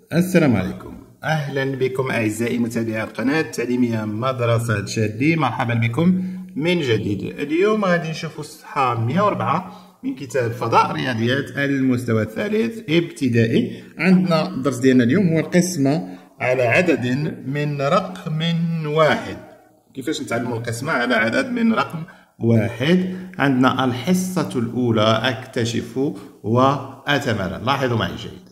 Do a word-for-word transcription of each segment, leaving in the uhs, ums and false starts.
السلام عليكم، أهلا بكم أعزائي متابعي القناة التعليمية مدرسة شادي. مرحبا بكم من جديد. اليوم غادي نشوفوا الصفحة مئة وأربعة من كتاب فضاء رياضيات المستوى الثالث ابتدائي. عندنا الدرس ديالنا اليوم هو القسمة على عدد من رقم واحد. كيفاش نتعلموا القسمة على عدد من رقم واحد؟ عندنا الحصة الأولى أكتشف وأتمرن. لاحظوا معي جيد.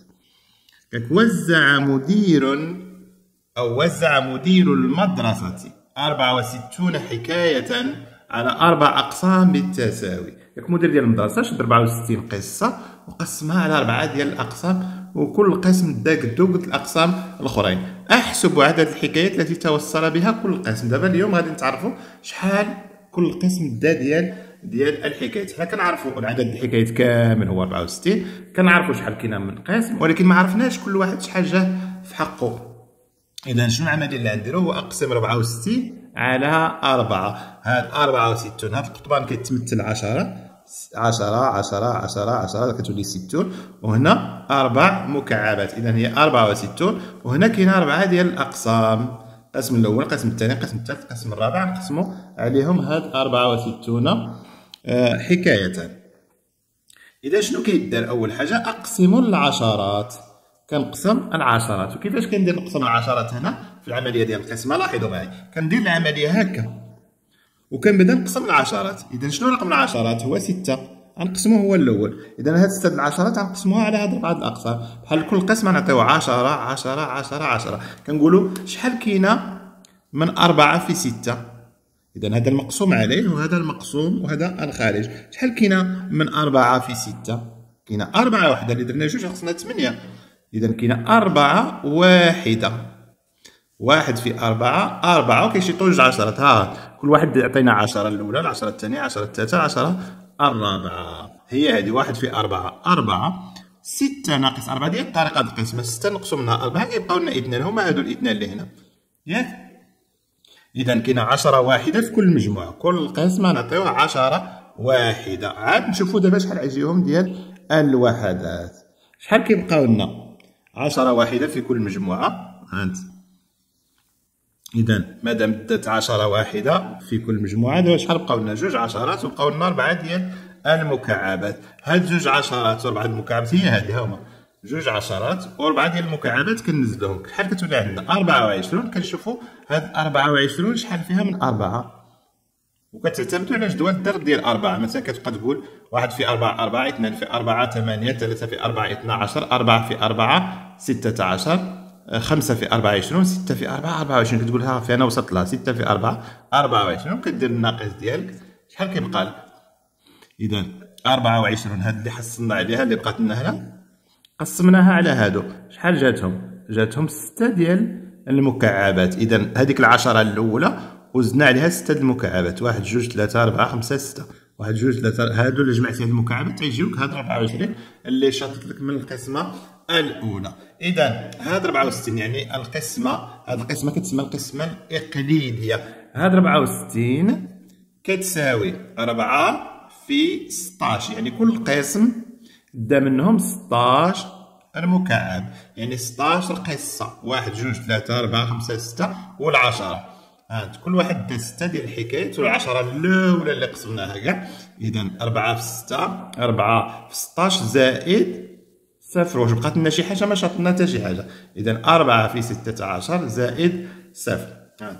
وزع مدير أو وزع مدير المدرسة أربعة وستين حكاية على أربع أقسام بالتساوي. ياك مدير ديال المدرسة شد أربعة وستين قصة وقسمها على أربعة ديال الأقسام، وكل قسم دا قدو قد الأقسام الآخرين. أحسب عدد الحكايات التي توصل بها كل قسم. دابا اليوم غادي نتعرفوا شحال كل قسم دا ديال ديال الحكايات. حنا كنعرفوا العدد الحكايات كامل هو أربعة وستين، كنعرفوا شحال كاينه من قسم، ولكن ما عرفناش كل واحد شحال جاه في حقه. اذا شنو العمليه اللي غنديرو؟ هو اقسم أربعة وستين على أربعة. هاد أربعة وستين هاد القطبان كيتمثل عشرة عشرة عشرة عشرة عشرة كتولي ستون، وهنا أربع مكعبات. إذا هي أربعة وستين، وهنا كاينه أربعة ديال الأقسام. القسم الأول، القسم الثاني، القسم الثالث، القسم الرابع، نقسمو عليهم هاد أربعة وستين حكاية. إذا شنو كيدار؟ أول حاجة أقسم العشرات. كنقسم العشرات. وكيفاش كندير نقسم العشرات هنا في العملية ديال القسمة؟ لاحظوا معي، كندير العملية هكا وكنبدا نقسم العشرات. إذا شنو رقم العشرات؟ هو ستة. غنقسموه هو الأول. إذا هاد ستة د العشرات غنقسموها على هاد أربعة د الأقسام. بحال كل قسم غنعطيوه عشرة عشرة عشرة عشرة. كنقولوا شحال كاينة من أربعة في ستة؟ إذا هذا المقسوم عليه وهذا المقسوم وهذا الخارج. شحال كاينه من أربعة في ستة؟ كاينه أربعة وحدة. اللي درنا جوج خصنا ثمانية. إذا كاينه أربعة واحدة. واحد في أربعة أربعة، وكيشيطوا جوج عشرات. ها كل واحد يعطينا عشرة الأولى، العشرة الثانية، العشرة الثالثة، العشرة الرابعة. هي هذه واحد في أربعة أربعة. ستة ناقص أربعة ديال طريقة القسمة. ستة نقسم منها أربعة كيبقاو لنا اثنان، هما هادو الاثنان اللي هنا ياك. إذا كاينه عشرة واحدة في كل مجموعة. كل قسمة نعطيوها عشرة واحدة. عاد نشوفوا دابا شحال عجيهم ديال الوحدات. شحال كيبقاو لنا؟ عشرة واحدة في كل مجموعة. هانت إذا مادام دات عشرة واحدة في كل مجموعة، دابا شحال بقاو لنا؟ جوج عشرات، وبقاو لنا أربعة ديال المكعبات. هاد جوج عشرات وأربعة ديال المكعبات هي هادي، هاهما جوج عشرات وأربعة ديال المكعبات كنزلوهم. شحال كتولي عندنا؟ أربعة وعشرين. كنشوفوا هاد أربعة وعشرين شحال فيها من أربعة، وكتعتمدوا على جدول الضرب ديال أربعة. مثلا كتبقى تقول واحد في أربعة أربعة، اثنان في أربعة ثمانية، ثلاثة في أربعة اثنا عشر، أربعة في أربعة ستة عشر، خمسة في أربعة وعشرين، ستة في أربعة أربعة وعشرين. كتقول ها في أنا وصلت لها. ستة في أربعة أربعة وعشرين، وكدير الناقص ديالك شحال كيبقى لك. إذا أربعة وعشرين هاد اللي حصلنا عليها اللي بقات لنا هنا، قسمناها على هادو. شحال جاتهم؟ جاتهم ستة ديال المكعبات. إذا هذيك العشرة الأولى وزدنا عليها ستة د المكعبات. واحد جوج ثلاثة أربعة خمسة ستة. واحد جوج ثلاثة، هادو اللي جمعتي هاد المكعبات تيجيوك هاد أربعة وعشرين اللي شاطت لك من القسمة الأولى. إذا هاد أربعة وستين يعني القسمة، هاد القسمة كتسمى القسمة الإقليدية. هاد أربعة وستين كتساوي أربعة في ستاش، يعني كل قسم دا منهم ستاش المكعب، يعني ستاش القصة. واحد جوج ثلاثة أربعة خمسة ستة والعشرة. هاد كل واحد دا ستة ديال الحكايات، والعشرة الأولى اللي قسمناها كاع. إذا أربعة في ستة، أربعة في ستاش زائد صفر. واش بقات لنا شي حاجة؟ ما شاطلنا حتى شي حاجة. إذا أربعة في ستة عشر زائد صفر. هاد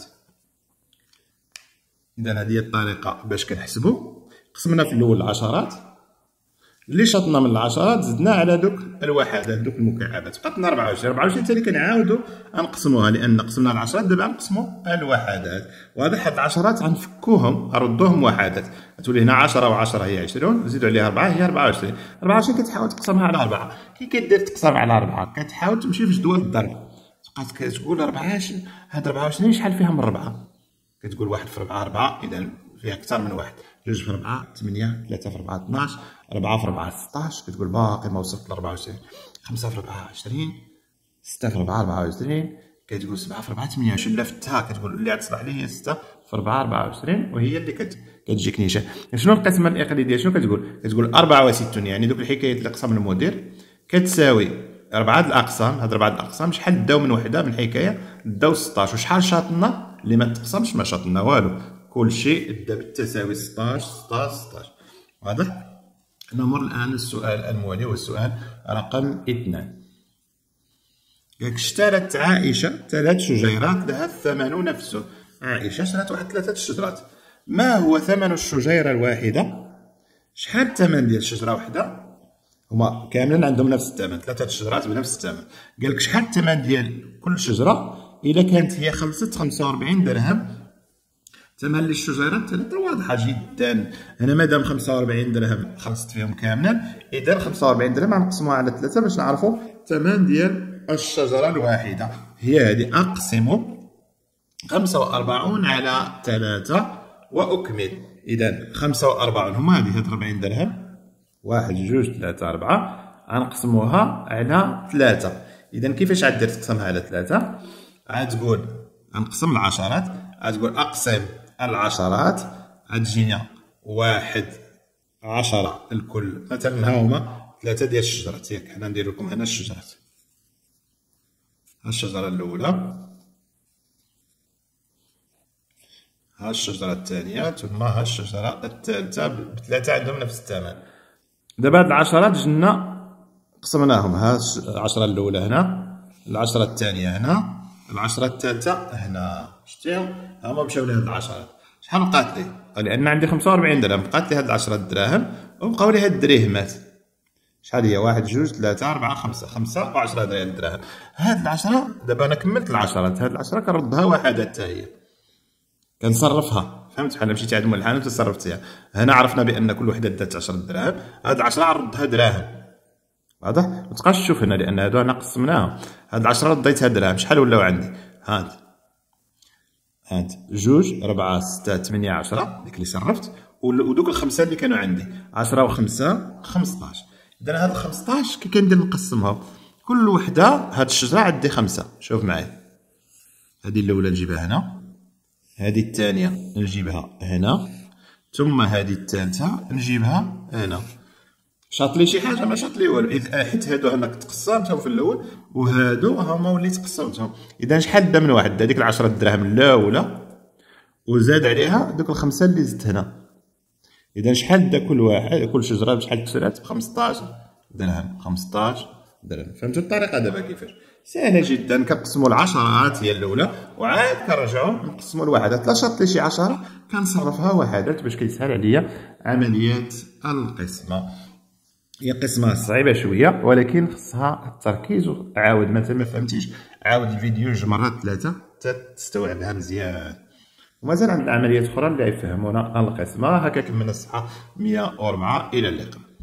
إذا هادي هي الطريقة باش كنحسبو. قسمنا في الأول العشرات، اللي شطنا من العشرات زدنا على دوك الوحدات دوك المكعبات، بقات لنا أربعة وعشرين. أربعة وعشرين ثاني كنعاودو نقسموها، لأن قسمنا العشرات دابا نقسمو الوحدات. وهذا حد العشرات غنفكوهم نردوهم وحدات. غتولي هنا عشرة وعشرة هي عشرين، نزيدو عليها أربعة هي أربعة وعشرين. أربعة وعشرين كتحاول تقسمها على أربعة. كي كدير تقسم على أربعة كتحاول تمشي في جدول الضرب. تبقى كتقول أربعة، هاد أربعة وعشرين شحال فيها من ربعة؟ كتقول واحد في ربعة أربعة، إذا فيها أكثر من واحد. جوج في ربعة ثمانية، ثلاثة في ربعة اثناش، أربعة في ربعة ستاش، كتقول باقي ما وصلت ل أربعة وعشرين. خمسة في ربعة عشرين، ستة في ربعة أربعة وعشرين، كتقول سبعة في ربعة ثمانية وعشرين. لا فتها كتقول اللي غتصلح لي هي ستة في ربعة أربعة وعشرين، وهي اللي كت كتجيك نيشان. شنو القسمة الإقليدية؟ شنو كتقول؟ كتقول أربعة وستين، يعني دوك الحكايات اللي قسم المدير كتساوي ربعة د الأقسام، هاد ربعة د الأقسام شحال داو من وحدة من الحكاية؟ داو ستاش، وشحال شاطنا؟ اللي ما تقسمش ما شاطنا والو، كلشي دا بالتساوي ستاش ستاش ستاش. واضح؟ نمر الآن للسؤال الموالي والسؤال رقم اثنان. قالك اشترت عائشة ثلاث شجيرات لها الثمن نفسه. عائشة شرات واحد ثلاثة شجرات. ما هو ثمن الشجيرة الواحدة؟ شحال الثمن ديال شجرة واحدة؟ هما كاملين عندهم نفس الثمن، ثلاثة شجرات بنفس الثمن. قالك شحال الثمن ديال كل شجرة؟ إلا كانت هي خلصت خمسة وربعين درهم، ثمن للشجيرات ثلاثة واضحة جدا. هنا مادام خمسة وربعين درهم خلصت فيهم كاملا، إذا خمسة وربعين درهم غنقسموها على ثلاثة باش نعرفو الثمن ديال الشجرة الواحدة. هي هذه، أقسم خمسة وأربعون على ثلاثة وأكمل. إذا خمسة وأربعون هما هذه هاد ربعين درهم، واحد جوج ثلاثة أربعة، غنقسموها على ثلاثة. إذا كيفاش غدير تقسمها على ثلاثة؟ غتقول غنقسم العشرات، غتقول أقسم العشرات، غتجينا واحد عشرة الكل، مثلا ها هما ثلاثة ديال الشجرات. ياك حنا ندير لكم هنا الشجرات، ها الشجرة الأولى، ها الشجرة الثانية، ثم ها الشجرة الثالثة، بثلاثة عندهم نفس الثمن. دابا هاد العشرات جنا قسمناهم، ها العشرة الأولى هنا، العشرة الثانية هنا، العشرة الثالثة هنا. شتيهم؟ هما مشاو لهاد العشرات. شحال بقات لي؟ لأن عندي خمسة وربعين درهم، بقات لي هاد العشرة دراهم وبقاو لي هاد الدريهمات. شحال هي؟ واحد جوج ثلاثة أربعة خمسة، خمسة وعشرة ديال الدراهم. هاد العشرة دابا أنا كملت العشرات، هاد العشرة كنردها وحدة حتى هي، كنصرفها. فهمت؟ بحال مشيتي عند مول الحانوت وصرفتيها. هنا عرفنا بأن كل وحدة دات عشرة دراهم، هاد العشرة غنردها دراهم. واضح؟ متبقاش تشوف هنا لأن هادو أنا قسمناهم. هاد العشرة رديتها دراهم، شحال ولاو عندي؟ هاد هاد جوج ربعة ستة ثمانية عشرة، ديك اللي صرفت، ودوك الخمسة اللي كانوا عندي، عشرة وخمسة خمسطاش. إذا هاد الخمسطاش كي كندير نقسمها، كل وحدة هاد الشجرة عندي خمسة. شوف معايا، هادي الأولى نجيبها هنا، هادي الثانية نجيبها هنا، ثم هادي الثالثة نجيبها هنا. شاط لي شي حاجة؟ ما شاط لي والو، إذ حيت هادو أنا كنت قسمتهم في الأول وهادو هما وليت قسمتهم. إذا شحال دا من واحد؟ هاديك العشرة دراهم الأولى وزاد عليها دوك الخمسة اللي زدت هنا. إذا شحال دا كل واحد، كل شجرة بشحال تشرات؟ بخمسطاش درهم، خمسطاش درهم. فهمتوا الطريقة دابا كيفاش؟ سهلة جدا. كنقسموا العشرات هي الأولى وعاد كنرجعوا نقسموا الوحدات. لا شاط لي شي عشرة كنصرفها وحدات باش كيسهل عليا عملية القسمة. هي قسمة صعيبة شوية ولكن خصها التركيز. وعاود مثلا ما فهمتيش، عاود الفيديو جوج مرات ثلاثة حتى تستوعبها مزيان. ومازال عندنا عمليات أخرى اللي يفهمونا القسمة. هكا كملنا الصفحة مية وأربعة، إلى اللقاء.